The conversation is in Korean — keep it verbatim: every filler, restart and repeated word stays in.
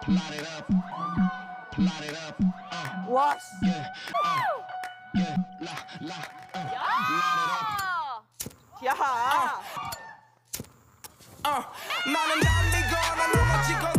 Light it up. Light it up. Uh, 와. yeah. Uh, yeah. La, la. Uh, light it up. 야. Uh, 나는 달리거나 넘어지거나